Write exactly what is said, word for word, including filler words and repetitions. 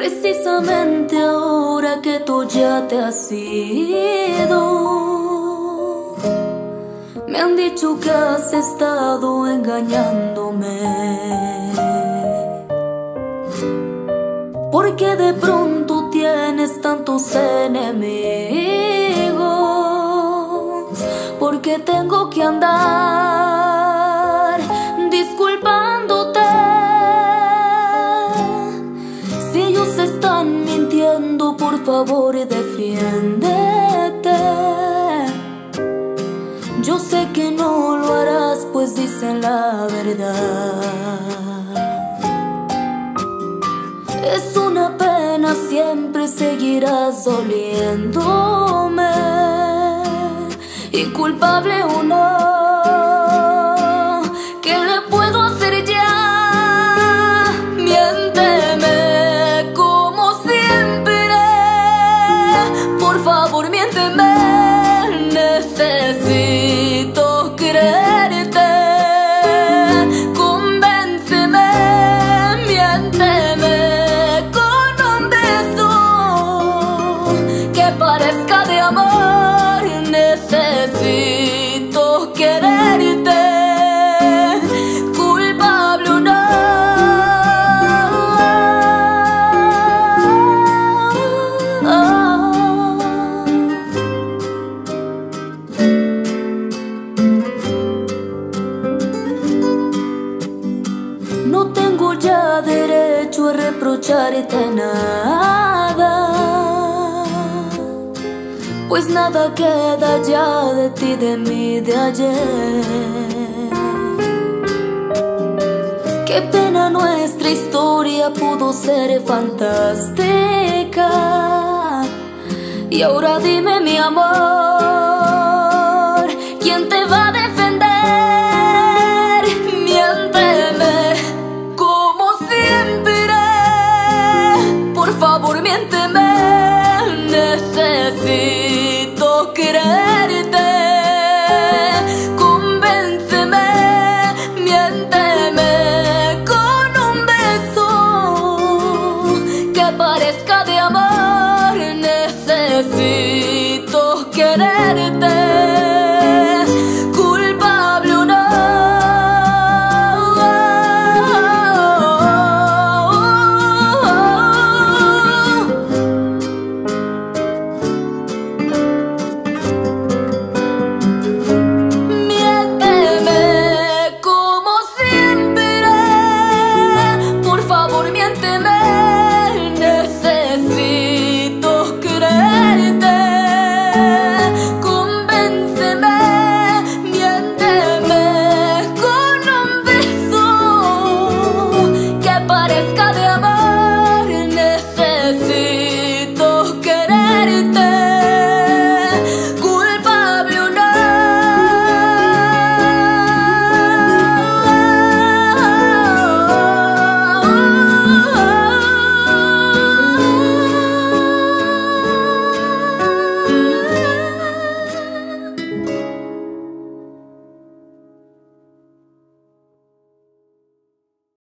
Precisamente ahora que tú ya te has ido, me han dicho que has estado engañándome, porque de pronto tienes tantos enemigos, porque tengo que andar disculpándote. Si ellos están mintiendo, por favor defiéndete. Yo sé que no lo harás, pues dicen la verdad. Es una pena, siempre seguirás doliéndome, y culpable o no, ¿qué le puedo hacer ya? Miénteme como siempre, por favor miénteme. Necesito creerte, convénceme, miénteme con un beso que parezca de amor. Necesito quererte, culpable o no. No tengo ya derecho a reprocharte nada, pues nada queda ya de ti, de mí, de ayer. Qué pena, nuestra historia pudo ser fantástica. Y ahora dime, mi amor, ¿quién te va a defender? Miénteme como siempre, por favor miénteme. Necesito quererte, convénceme, miénteme con un beso que parezca de amor. Necesito quererte, culpable o no. Necesito quererte, convénceme, miénteme con un beso que parezca de amor.